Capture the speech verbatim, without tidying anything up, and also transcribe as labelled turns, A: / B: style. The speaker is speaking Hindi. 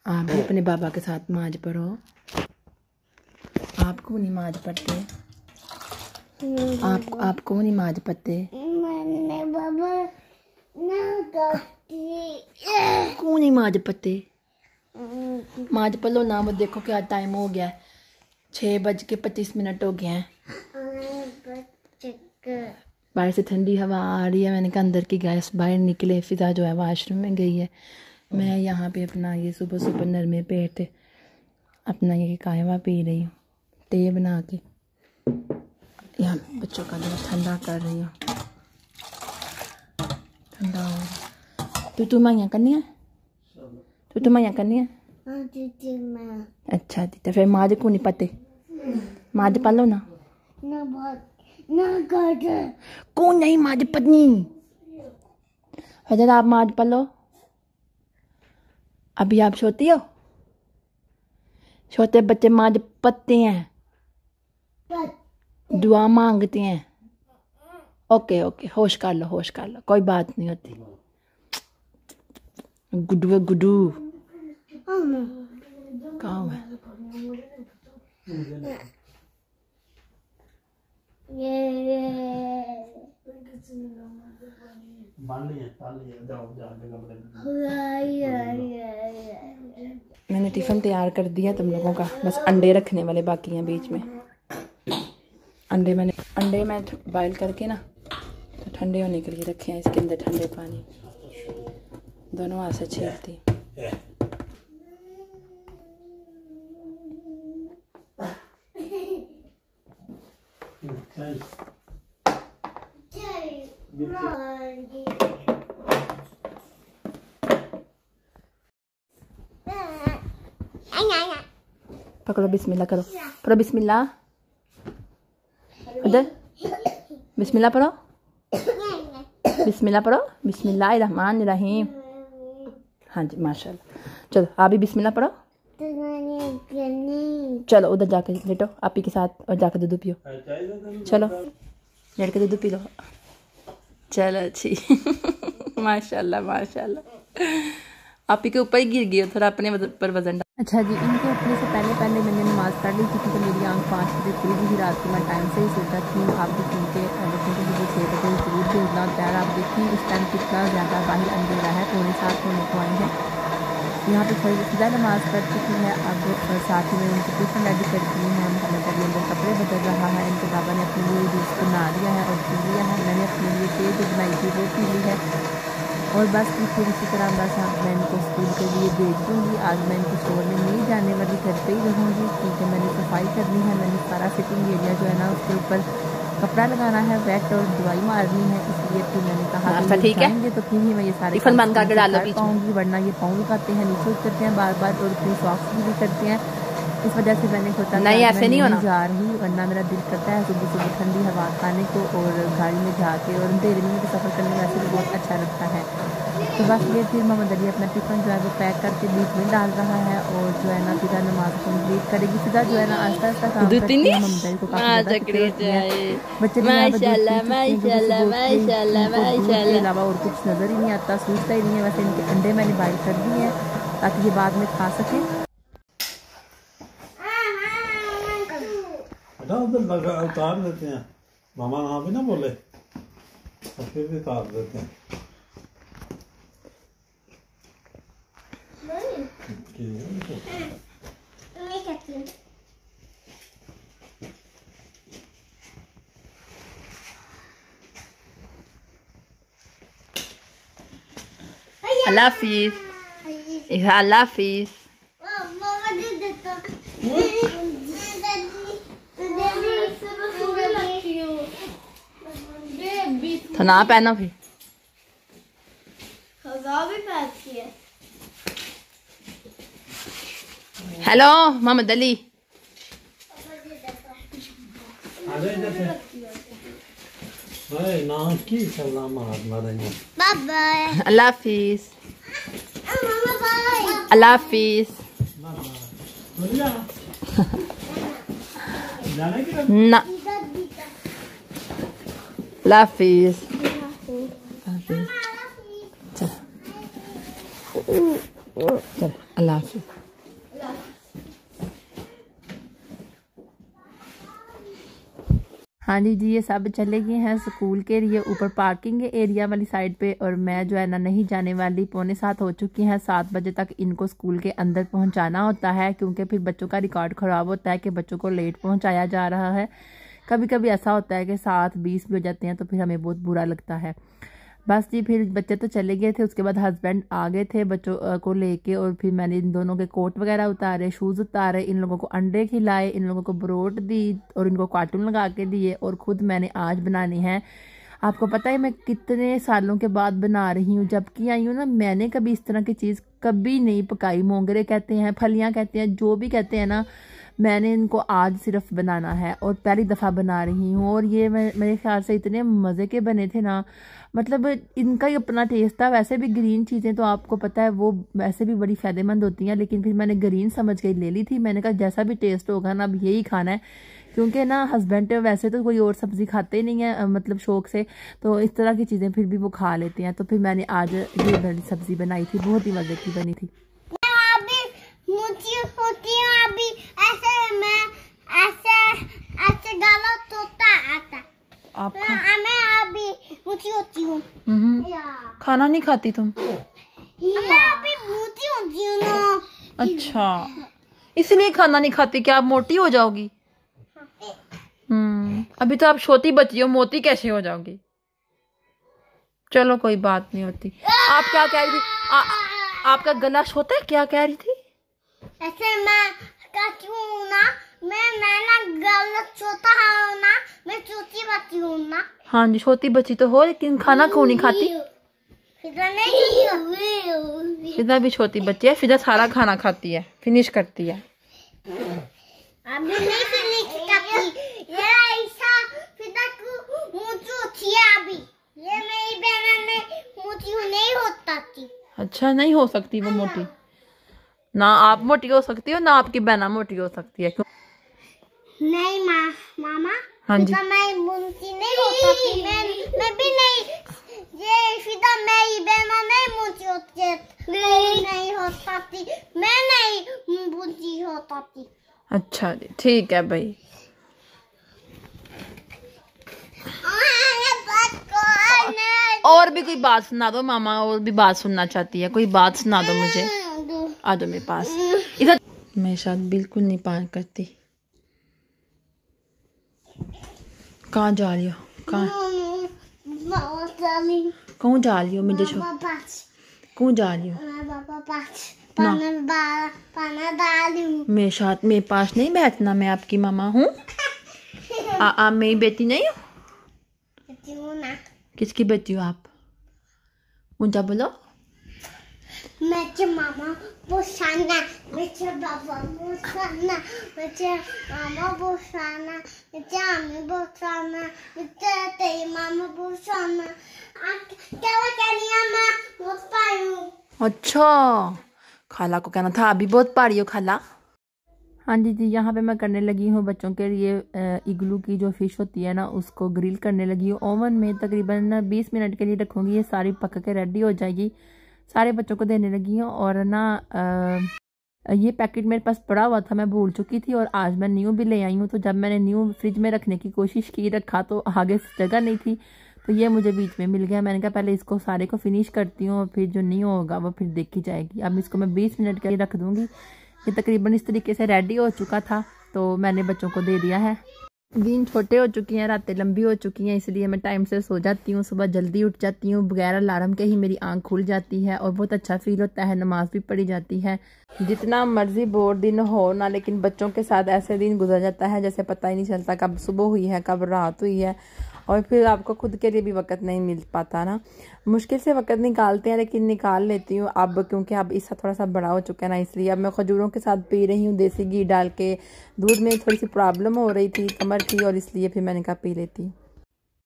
A: आप भी अपने बाबा के साथ नमाज पढ़ो। आप क्यों नमाज पढ़ते? आप आप क्यों नमाज पढ़ते? मैंने बाबा ना करती। क्यों नमाज पढ़ते? नमाज पढ़ लो ना। वो देखो क्या टाइम हो गया है, छः बज के पच्चीस मिनट हो गए हैं। बाहर से ठंडी हवा आ रही है। मैंने कहा अंदर की गैस बाहर निकले। फिजा जो है वाशरूम में गई है। मैं यहाँ पे अपना ये सुबह सुबह नरमे पेट अपना ये कहवा पी रही हूँ, टे बना के। यहाँ बच्चों का दूध ठंडा कर रही हूँ। ठंडा हो तो तू माइया करनी है? तो तू माइया करनी है? अच्छा जी। तो फिर माज को नहीं पते? माज पा लो ना। ना ना कर कौन नहीं माज पत्नी। हजर आप माज पा लो। अभी आप सोती हो? छोटे बच्चे माज पत्ते हैं, दुआ मांगते हैं। ओके ओके, होश कर लो, होश कर लो, कोई बात नहीं होती। गुड्डू है गुड्डू। कहाँ है? मैंने टिफिन तैयार कर दिया तुम लोगों का, बस अंडे रखने वाले बाकी हैं बीच में। अंडे मैंने अंडे मैं बॉयल करके ना तो ठंडे होने के लिए रखे हैं इसके अंदर ठंडे पानी। दोनों हाथ से छीलती। पकड़ो, बिस्मिल्लाह करो, पढ़ो बिस्मिल्लाह। उधर बिस्मिल्लाह पढ़ो, बिस्मिल्लाह पढ़ो, बिस्मिल्लाह रहमान रहीम। हाँ जी माशाल्लाह। चलो आप भी बिस्मिल्लाह पढ़ो। चलो उधर जाके लेटो आपी के साथ और जाकर दूध पियो। चलो लेट के दूध पी लो। चलो अच्छी माशाल्लाह माशाल्लाह। आपी के ऊपर ही गिर गई हो थोड़ा, अपने पर वजन। अच्छा जी, इनके उठने से पहले पहले मैंने नमाज़ पढ़ ली थी क्योंकि मेरी आंख पाँच बजे खुली थी रात को। मैं टाइम से ही सोचा थी। आप देखिए उनके बच्चों को मुझे छः बजे जरूर भेजना होता है। आप देखिए इस टाइम कितना ज़्यादा बाहर अंधेरा है, पौने सात होने को आए हैं। यहाँ पे थोड़ी सीधा नमाज़ पढ़ चुकी है। अब साथ ही में उनकी टिफिन रेडी कर दी है। मोहम्मद अली अंदर कपड़े बदल रहा है। इनके बाबा ने अपने लिए जूस बना लिया है और पी लिया है। मैंने अपने लिए टे जो बनाई थी वो पी ली है। और बस फिर इसी तरह बस मैं इनको स्कूल के लिए भेज दूँगी। आज मैं इनको स्टोर में नहीं जाने वाली, घर पे ही रहूँगी क्योंकि मैंने सफाई करनी है। मैंने सारा सिटिंग एरिया जो है ना उसके ऊपर कपड़ा लगाना है, वेट और दवाई मारनी है। इसलिए फिर मैंने कहा कि ठीक है तो फिर ही मैं ये सारे पाऊँगी, वरना ये पाँव लगाते हैं, नीचे उतरते हैं बार बार और फिर सॉक्स भी करते हैं। इस वजह से मैंने सोचा नहीं ऐसे नहीं होना जा रही, वरना मेरा दिल करता है सुबह सुबह ठंडी हवा खाने को और गाड़ी में जाके, और अंधेरे में मुझे सफ़र करने में वैसे भी बहुत अच्छा लगता है। तो बस ये फिर मोहम्मद अली अपना टिफिन जो है वो पैक करके बीच में डाल रहा है और जो है ना फिजा नमाज कंप्लीट करेगी। फिजा जो है ना आस्ता आस्ता काम करती है। मोहम्मद अली को काफी बच्चे के अलावा और कुछ नज़र ही नहीं आता, सूझता ही नहीं है। वैसे इनके अंडे मैंने बॉयल कर दिए हैं ताकि ये बाद में खा सकें।
B: उतार देते हैं मामा, वहाँ भी ना बोले तो फिर भी उतार देते हैं।
A: अल्लाह हाफिज़, अल्लाह हाफिज़। तो ना पहना फिर हेलो मोहम्मद अली। अल्लाह हाफिज़, अल्लाह हाफिज़। ना अल्लाह हाफिज़। चल अल्लाह हाफिज़। हाँ जी जी ये सब चले गए हैं स्कूल के लिए ऊपर पार्किंग एरिया वाली साइड पे, और मैं जो है ना नहीं जाने वाली। पौने सात हो चुकी हैं, सात बजे तक इनको स्कूल के अंदर पहुंचाना होता है, क्योंकि फिर बच्चों का रिकॉर्ड ख़राब होता है कि बच्चों को लेट पहुंचाया जा रहा है। कभी कभी ऐसा होता है कि सात बीस भी हो जाते हैं, तो फिर हमें बहुत बुरा लगता है। बस जी फिर बच्चे तो चले गए थे, उसके बाद हस्बैंड आ गए थे बच्चों को लेके, और फिर मैंने इन दोनों के कोट वगैरह उतारे, शूज़ उतारे, इन लोगों को अंडे खिलाए, इन लोगों को ब्रोड दी और इनको कार्टून लगा के दिए, और ख़ुद मैंने आज बनानी है। आपको पता है मैं कितने सालों के बाद बना रही हूँ, जबकि आई हूँ ना मैंने कभी इस तरह की चीज़ कभी नहीं पकाई। मोंगरे कहते हैं, फलियाँ कहते हैं, जो भी कहते हैं ना, मैंने इनको आज सिर्फ बनाना है और पहली दफ़ा बना रही हूँ। और ये मैं मेरे ख्याल से इतने मज़े के बने थे ना, मतलब इनका ही अपना टेस्ट था। वैसे भी ग्रीन चीज़ें तो आपको पता है वो वैसे भी बड़ी फ़ायदेमंद होती हैं, लेकिन फिर मैंने ग्रीन समझ के ले ली थी। मैंने कहा जैसा भी टेस्ट होगा ना अब यही खाना है, क्योंकि ना हस्बैंड वैसे तो कोई और सब्ज़ी खाते ही नहीं है मतलब शौक से, तो इस तरह की चीज़ें फिर भी वो खा लेते हैं। तो फिर मैंने आज ये बड़ी सब्ज़ी बनाई थी, बहुत ही मज़े की बनी थी।
C: होती हूँ अभी ऐसे मैं ऐसे ऐसे गलत होता आता
A: आप
C: मैं अभी मोटी होती हूँ।
A: खाना नहीं खाती तुम?
C: मैं अभी मोटी होती हूँ ना।
A: अच्छा इसलिए खाना नहीं खाती कि आप मोटी हो जाओगी? हम्म अभी तो आप छोटी बच्ची हो, मोटी कैसे हो जाओगी? चलो कोई बात नहीं होती। आप क्या कह रही थी? आ, आपका गला छोटा है, क्या कह रही थी?
C: ऐसे मैं कहती हूँ ना, मैं मैं ना गलत छोटा हूँ ना, मैं छोटी बच्ची हूँ ना।
A: हाँ जी छोटी बच्ची तो हो, लेकिन खाना क्यों नहीं खाती?
C: फिदा नहीं,
A: फिदा भी छोटी बच्ची है, फिदा सारा खाना खाती है, फिनिश करती है।
C: अभी नहीं फिनिश करती ये ऐसा फिदा को मुझे होती है अभी। ये मेरी बहन ने मुझे नहीं होता थी।
A: अच्छा नहीं हो सकती वो मोटी? ना आप मोटी हो सकती हो ना आपकी बहना मोटी हो सकती है। क्यों
C: नहीं माँ मामा?
A: हाँ जी
C: मैं मोटी नहीं होता थी, मैं मैं भी नहीं, ये फिदा मेरी बहना नहीं मोटी होती है, नहीं नहीं होता थी, मैं नहीं मोटी होता थी।
A: अच्छा जी ठीक है भाई। और भी कोई बात सुना दो मामा, और भी बात सुनना चाहती है, कोई बात सुना दो मुझे। आ जाओ मेरे पास इधर। मैं शायद बिल्कुल नहीं पान करती। कहाँ जा रही हो? कहाँ कौन जा रही हो? मुझे छो कौन जा रही हो? मेरे साथ मेरे पास नहीं बैठना, मैं आपकी मामा हूँ। आप मेरी बेटी नहीं हो? किसकी बेटी हो आप? ऊंचा बोलो।
C: मेरे मामा बोसाना, मेरे बाबा बोसाना, मेरे मामा बोसाना, मेरे आमी बोसाना, मेरे तेरी मामा बोसाना। क्या क्या लिया मैं बहुत पाई हूँ।
A: अच्छा खाला को कहना था अभी बहुत पारी हो खाला। हाँ जी जी यहाँ पे मैं करने लगी हूँ बच्चों के लिए इग्लू की जो फिश होती है ना उसको ग्रिल करने लगी हूँ। ओवन में तकरीबन बीस मिनट के लिए रखूँगी, ये सारी पक के रेडी हो जाएगी। सारे बच्चों को देने लगी हूँ। और ना आ, ये पैकेट मेरे पास पड़ा हुआ था, मैं भूल चुकी थी, और आज मैं न्यू भी ले आई हूँ। तो जब मैंने न्यू फ्रिज में रखने की कोशिश की रखा तो आगे जगह नहीं थी, तो ये मुझे बीच में मिल गया। मैंने कहा पहले इसको सारे को फिनिश करती हूँ और फिर जो न्यू होगा वो फिर देखी जाएगी। अब इसको मैं बीस मिनट के लिए रख दूँगी। ये तकरीबन इस तरीके से रेडी हो चुका था, तो मैंने बच्चों को दे दिया है। दिन छोटे हो चुकी हैं, रातें लंबी हो चुकी हैं, इसलिए मैं टाइम से सो जाती हूँ, सुबह जल्दी उठ जाती हूँ। बगैर अलार्म के ही मेरी आंख खुल जाती है और बहुत अच्छा फील होता है, नमाज भी पढ़ी जाती है। जितना मर्जी बोर दिन हो ना, लेकिन बच्चों के साथ ऐसे दिन गुजर जाता है जैसे पता ही नहीं चलता कब सुबह हुई है कब रात हुई है, और फिर आपको खुद के लिए भी वक्त नहीं मिल पाता ना। मुश्किल से वक्त निकालते हैं, लेकिन निकाल लेती हूँ अब, क्योंकि अब इसका थोड़ा सा बड़ा हो चुका है ना, इसलिए अब मैं खजूरों के साथ पी रही हूँ देसी घी डाल के। दूध में थोड़ी सी प्रॉब्लम हो रही थी, कमर की, और इसलिए फिर मैंने कहा पी लेती हूँ।